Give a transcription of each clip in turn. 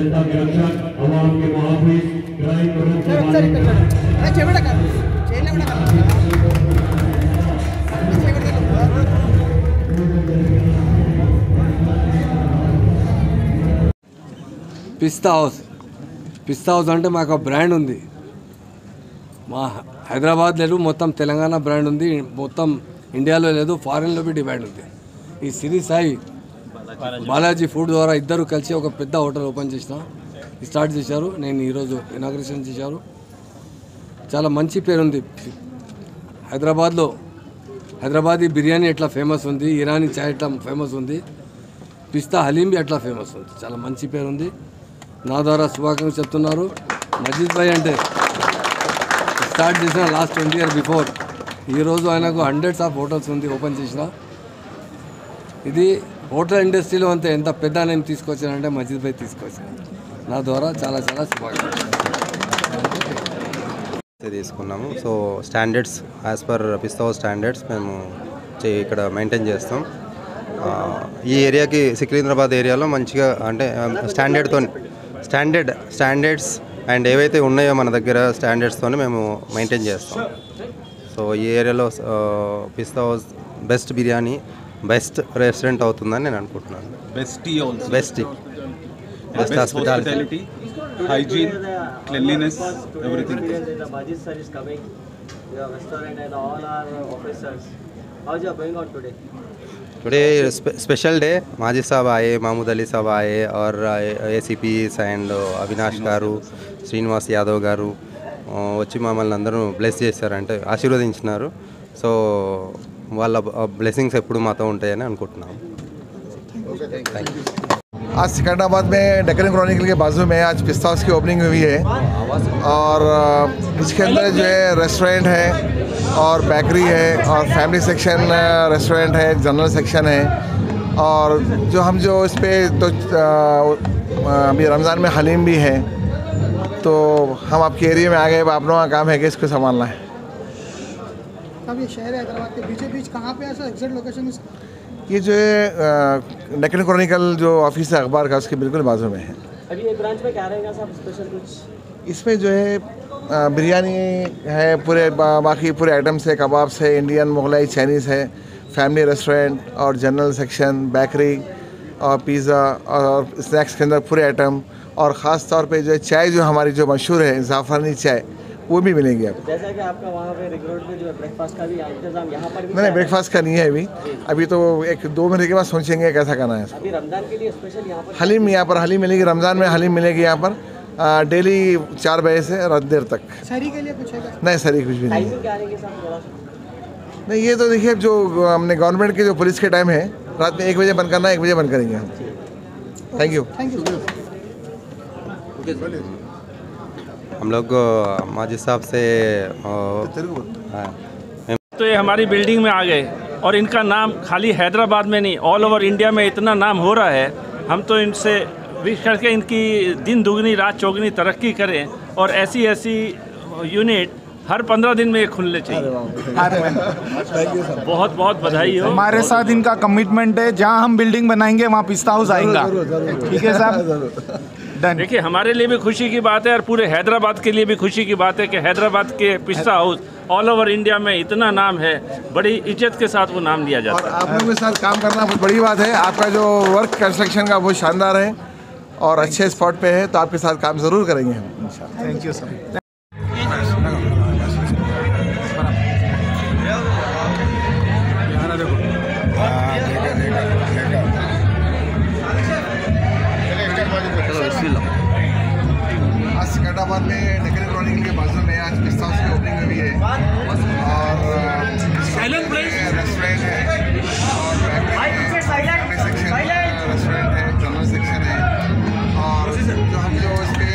जनता के रक्षक, आवाम के मुहाफिज, क्राइम को పిస్తా హౌస్ అంటే మాకు బ్రాండ్ ఉంది. మా హైదరాబాద్ లేదు, మొత్తం తెలంగాణ బ్రాండ్ ఉంది, మొత్తం ఇండియాలో లేదు, ఫారెన్లో కూడా డిమాండ్ ఉంది. ఈ సిరి సాయి బాలాజీ ఫుడ్ ద్వారా ఇద్దరు కలిసి ఒక పెద్ద హోటల్ ఓపెన్ స్టార్ట్ చేశారు. నేను ఈరోజు ఇనాగ్రేషన్ చేశారు. చాలా మంచి పేరుంది హైదరాబాద్లో. హైదరాబాదీ బిర్యానీ ఎట్లా ఫేమస్ ఉంది, ఇరానీ చాయ్ ఎట్లా ఫేమస్ ఉంది, పిస్తా హలీం అట్లా ఫేమస్ ఉంది. చాలా మంచి పేరుంది. నా ద్వారా శుభాకాంక్షలు చెప్తున్నారు. మజీద్ భాయ్ అంటే స్టార్ట్ చేసిన లాస్ట్ 20 years బిఫోర్. ఈరోజు ఆయనకు హండ్రెడ్స్ ఆఫ్ హోటల్స్ ఉంది ఓపెన్ చేసిన. ఇది హోటల్ ఇండస్ట్రీలో అంతే ఎంత పెద్ద నేమ్ తీసుకొచ్చానంటే మజీద్ భాయ్ తీసుకొచ్చాను. నా ద్వారా చాలా చాలా శుభాకాంక్షలు తీసుకున్నాము. So standards as per Pista House standards మేము ఇక్కడ మెయింటైన్ చేస్తాం. ఈ ఏరియాకి సికింద్రాబాద్ ఏరియాలో మంచిగా అంటే స్టాండర్డ్స్ అండ్ ఏవైతే ఉన్నాయో మన దగ్గర స్టాండర్డ్స్తోనే మేము మెయింటైన్ చేస్తాం. సో ఈ ఏరియాలో Pista House best biryani, best restaurant అవుతుందని నేను అనుకుంటున్నాను. Best hospitality, hygiene, cleanliness, everything. Majid sir is coming, your restaurant and all our officers. How's your going on today? Today special day. Majid साहब आए, महमूद अली साहब आए और ACPs and అవినాష్ గారు, శ్రీనివాస్ యాదవ్ గారు వచ్చి మమ్మల్ని అందరూ బ్లెస్ చేశారంటే ఆశీర్వదించినారు. సో వాళ్ళ బ్లెస్సింగ్స్ ఎప్పుడు మాతో ఉంటాయని అనుకుంటున్నాము. Thank you. आज सिकंदराबाद में डेक्कन क्रॉनिकल के बाजू में आज पिस्ता हाउस की ओपनिंग हुई है और इसके अंदर जो है रेस्टोरेंट है और बेकरी है और फैमिली सेक्शन रेस्टोरेंट है, जनरल सेक्शन है और जो इस पर तो अभी रमज़ान में हलीम भी है. तो हम आपके एरिया में आ गए. आप लोगों का काम है कि इसको संभालना है. अब ये शहर हैदराबाद के बीचों बीच कहाँ पे ऐसा एग्जैक्ट लोकेशन है? ये जो है डेक्कन क्रॉनिकल जो ऑफिस है अखबार का, उसके बिल्कुल बाजू में है. अभी एक ब्रांच में क्या रहेगा साहब स्पेशल कुछ? इसमें जो है बिरयानी है, पूरे बाकी पूरे आइटम्स है, कबाब है, इंडियन, मुगलाई, चाइनीज़ है, फैमिली रेस्टोरेंट और जनरल सेक्शन, बेकरी और पिज़्ज़ा और स्नैक्स के अंदर पूरे आइटम और ख़ास तौर पे जो है चाय जो हमारी जो मशहूर है ज़ाफ़रानी चाय वो भी मिलेंगी आपको. जैसा कि आपका वहाँ पे रिंग रोड में जो ब्रेकफास्ट का भी इंतजाम यहाँ पर भी नहीं, ब्रेकफास्ट का नहीं है अभी तो 1-2 महीने के बाद सोचेंगे कैसा करना है. अभी रमज़ान के लिए स्पेशल यहाँ पर हलीम, यहाँ पर हलीम मिलेगी. रमज़ान में हलीम मिलेगी यहाँ पर डेली 4 बजे से रात देर तक. शहरी के लिए कुछ है? नहीं, शहरी कुछ भी नहीं. टाइमिंग क्या रहेगी साहब थोड़ा? नहीं, ये तो देखिए जो हमने गवर्नमेंट के जो पुलिस के टाइम है, रात में 1 बजे बंद करना, 1 बजे बंद करेंगे हम. Thank you. हम लोग माजिद साहब से तो ये हमारी बिल्डिंग में आ गए और इनका नाम खाली हैदराबाद में नहीं, ऑल ओवर इंडिया में इतना नाम हो रहा है. हम तो इनसे विश करके इनकी दिन दुगनी रात चौगनी तरक्की करें और ऐसी यूनिट हर 15 दिन में खुलने चाहिए. बहुत बहुत बधाई हो. हमारे साथ इनका कमिटमेंट है, जहाँ हम बिल्डिंग बनाएंगे वहाँ पिस्ता हाउस आएगा. ठीक है साहब. देखिए हमारे लिए भी खुशी की बात है और पूरे हैदराबाद के लिए भी खुशी की बात है कि हैदराबाद के पिस्ता हाउस ऑल ओवर इंडिया में इतना नाम है, बड़ी इज्जत के साथ वो नाम लिया जाता है. और आप लोगों के साथ काम करना बहुत बड़ी बात है. आपका जो वर्क कंस्ट्रक्शन का बहुत शानदार है और अच्छे स्पॉट पे है, तो आपके साथ काम ज़रूर करेंगे हम इंशाल्लाह. Thank you sir. आज सिकंदराबाद में डेक्कन क्रॉनिकल के बाजू में आज पिस्ता हाउस की ओपनिंग हुई है और रेस्टोरेंट है और फैमिली सेक्शन रेस्टोरेंट है, जनरल सेक्शन है और जो इस पर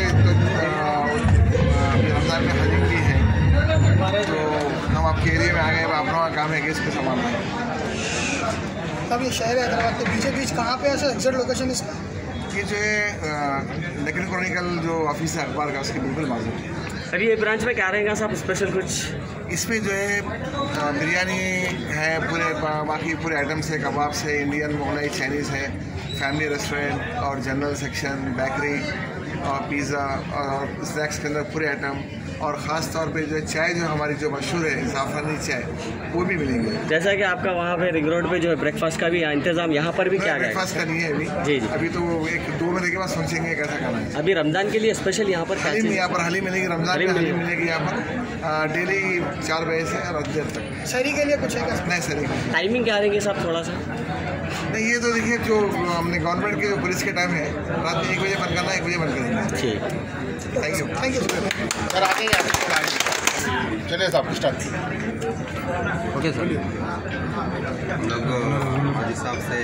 रमज़ान में हलीम भी है. तो हम आपके एरिया में आ गए. आप लोगों का काम है कि इसको संभालना है. अब ये शहर हैदराबाद के बीचों बीच कहाँ पे ऐसा एग्जैक्ट लोकेशन है? ये जो है डेक्कन क्रॉनिकल जो ऑफिस है अखबार का, उसके बिल्कुल बाजू में. अभी ये ब्रांच में क्या रहेगा साहब स्पेशल कुछ? इसमें जो है बिरयानी है, पूरे बाकी पूरे आइटम्स है, कबाब है, इंडियन, मुगलाई, चाइनीज़ है, फैमिली रेस्टोरेंट और जनरल सेक्शन, बेकरी और पिज़्ज़ा और स्नैक्स के अंदर पूरे आइटम, और ख़ास तौर पे जो चाय जो हमारी जो मशहूर है ज़ाफ़रानी चाय, वो भी मिलेंगे। जैसा कि आपका वहाँ पे रिंग रोड पे जो है ब्रेकफास्ट का भी इंतजाम, यहाँ पर भी क्या है? ब्रेकफास्ट का नहीं है अभी। जी जी। अभी तो 1-2 महीने के बाद सोचेंगे कैसा खाना है। अभी रमज़ान के लिए स्पेशल यहाँ पर हलीम, यहाँ पर हलीम मिलेगी, रमज़ान में हलीम मिलेगी यहाँ पर डेली 4 बजे से रात देर तक। शहरी के लिए कुछ है क्या? नहीं सर, टाइमिंग क्या रहेंगे साहब थोड़ा सा? नहीं ये तो देखिए जो हमने गवर्नमेंट के जो पुलिस के टाइम है, रात में 1 बजे बंद करना, 1 बजे बंद करेंगे। ठीक, thank you. Thank you sir आगे चलिए साहब स्टार्ट। ओके सर, हम लोग माजी साहब से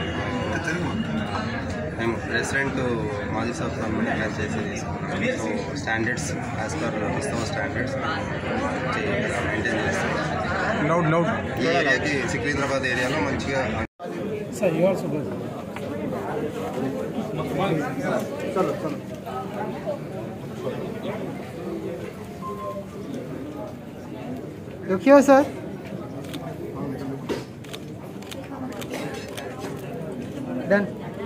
रेस्टोरेंट माजी साहब से मैनेज చేసేది సో స్టాండర్డ్స్ యాజ్ పర్ పిస్తావా స్టాండర్డ్స్ మెయింటైన్ చేస్తాం. ఈ ఏరియాకి సికింద్రాబాద్ ఏరియాలో మంచిగా सर यू आल्सो गो चलो चलो रुकिए सर डन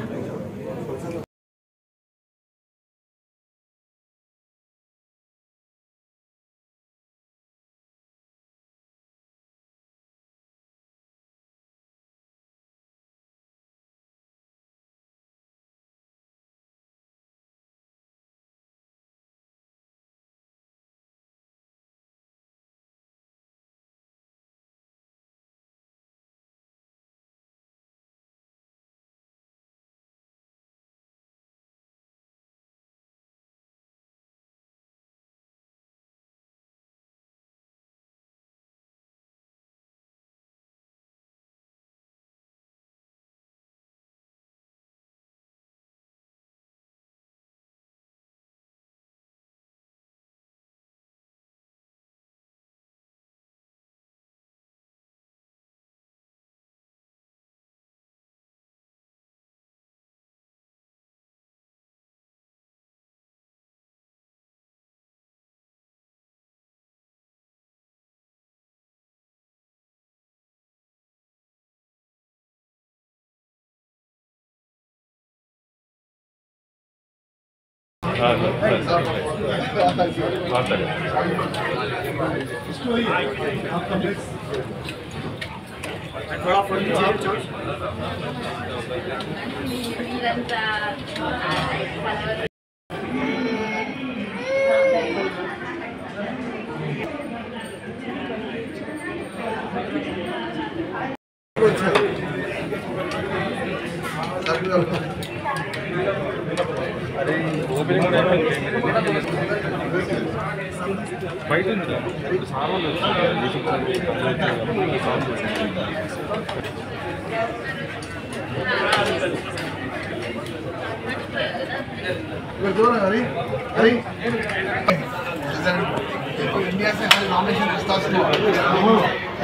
इंडिया से हर नॉमिनेशन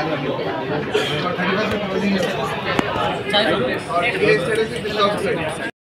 प्रस्ताव